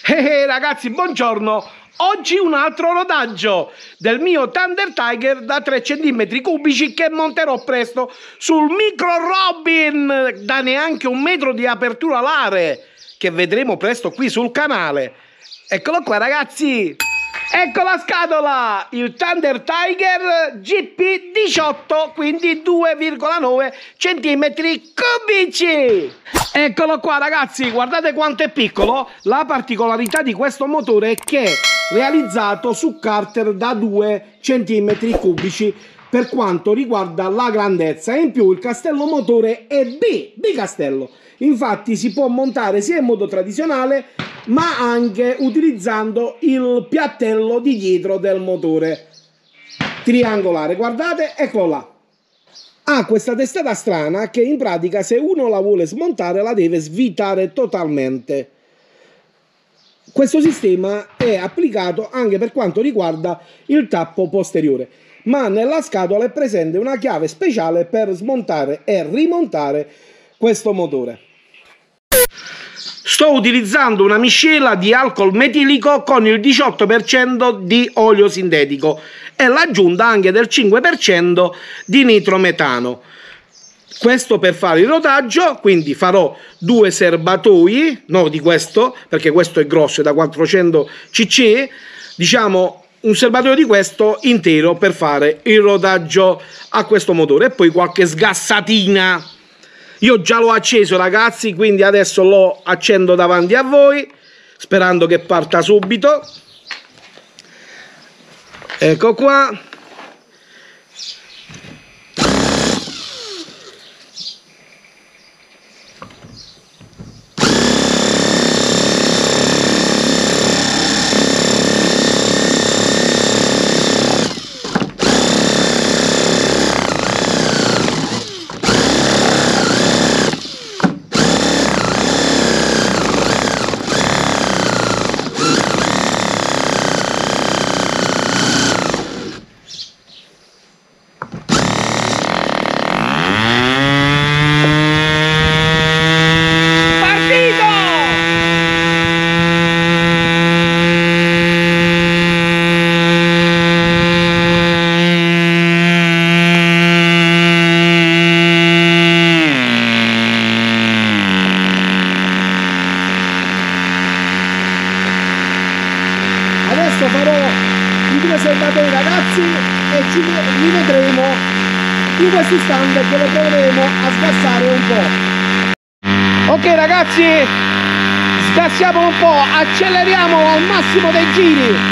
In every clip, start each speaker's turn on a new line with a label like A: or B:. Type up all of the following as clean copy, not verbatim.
A: Ragazzi, buongiorno! Oggi un altro rodaggio del mio Thunder Tiger da 3 cm cubici che monterò presto sul Micro Robin da neanche 1 metro di apertura alare, che vedremo presto qui sul canale. Eccolo qua, ragazzi! Ecco la scatola! Il Thunder Tiger GP18, quindi 2,9 cm cubici! Eccolo qua, ragazzi, guardate quanto è piccolo. La particolarità di questo motore è che è realizzato su carter da 2 cm cubici per quanto riguarda la grandezza, e in più il castello motore è B castello. Infatti si può montare sia in modo tradizionale ma anche utilizzando il piattello di dietro del motore triangolare. Guardate, eccolo là. Ha questa testata strana che in pratica, se uno la vuole smontare, la deve svitare totalmente. Questo sistema è applicato anche per quanto riguarda il tappo posteriore, ma nella scatola è presente una chiave speciale per smontare e rimontare questo motore. Sto utilizzando una miscela di alcol metilico con il 18% di olio sintetico e l'aggiunta anche del 5% di nitrometano. Questo per fare il rodaggio, quindi farò 2 serbatoi, no di questo, perché questo è grosso, è da 400 cc, diciamo un serbatoio di questo intero per fare il rodaggio a questo motore, e poi qualche sgassatina. Io già l'ho acceso, ragazzi, quindi adesso lo accendo davanti a voi, sperando che parta subito. Ecco qua. Adesso farò i 2 serbatoi, ragazzi, e ci rivedremo in questo istante che lo proveremo a sgassare un po'. Ok, ragazzi, sgassiamo un po', acceleriamo al massimo dei giri.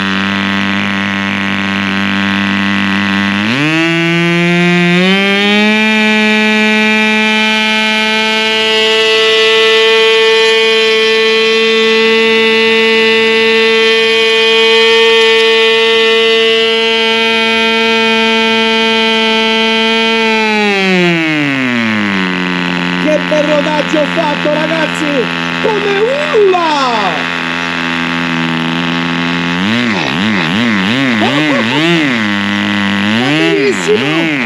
A: Che bel rodaggio ho fatto, ragazzi, come urla! Va benissimo!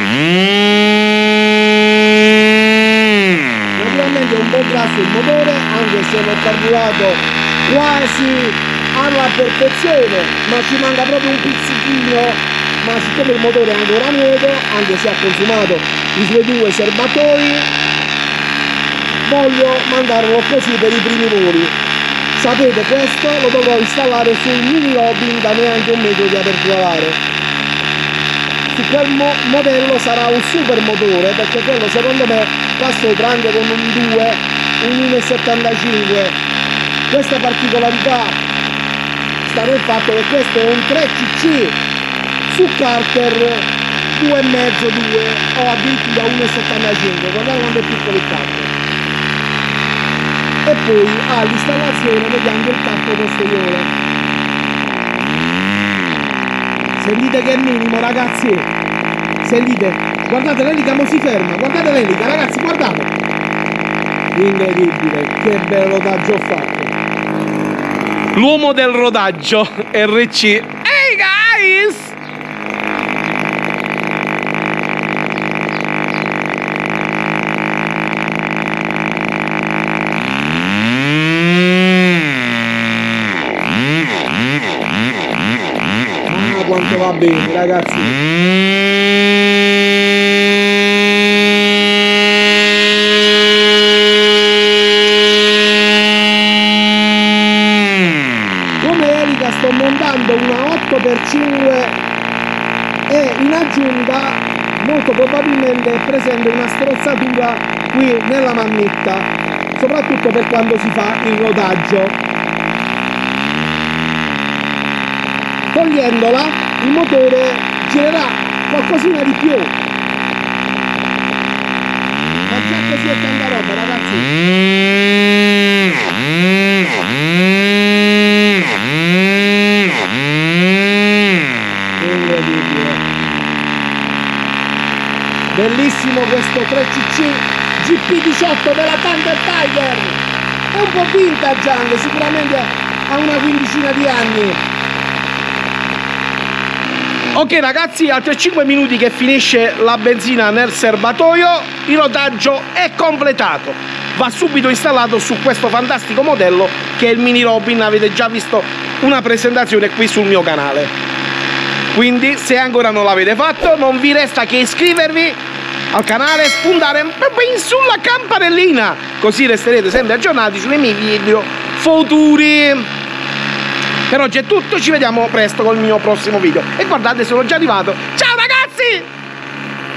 A: Naturalmente è un po' grasso il motore, anche se l'ho carburato quasi alla perfezione, ma ci manca proprio un pizzichino. Ma siccome il motore è ancora nuovo, anche se ha consumato i suoi 2 serbatoi, voglio mandarlo così per i primi voli. Sapete, questo lo dovrò installare sul Mini Robin da neanche 1 metro di apertura alare. Su quel modello sarà un super motore, perché quello secondo me qua sopra, anche con un 2, un 1,75. Questa particolarità sta nel fatto che questo è un 3 cc su carter 2,5, 2 o addirittura 1,75. Guardate quanto è piccolo il carter. E poi all'installazione mediante il tappo posteriore. Sentite che è minimo, ragazzi, sentite, guardate l'elica mo si ferma, guardate l'elica, ragazzi, guardate, incredibile, che bello rodaggio ho fatto. L'uomo del rodaggio, RC. Hey guys! quanto va bene, ragazzi. Come elica sto montando una 8x5 e in aggiunta molto probabilmente è presente una strozzatura qui nella mammetta, soprattutto per quando si fa il rodaggio. Togliendola il motore girerà qualcosina di più, ma già così è tanta roba, ragazzi. Incredibile, bellissimo questo 3cc GP18 della Thunder Tiger, è un po' vintage anche, sicuramente ha una quindicina di anni. Ok ragazzi, altri 5 minuti che finisce la benzina nel serbatoio, il rodaggio è completato, va subito installato su questo fantastico modello che è il Mini Robin. Avete già visto una presentazione qui sul mio canale, quindi se ancora non l'avete fatto non vi resta che iscrivervi al canale e spuntare proprio in sulla campanellina, così resterete sempre aggiornati sui miei video futuri. Per oggi è tutto, ci vediamo presto col mio prossimo video. E guardate, sono già arrivato. Ciao ragazzi!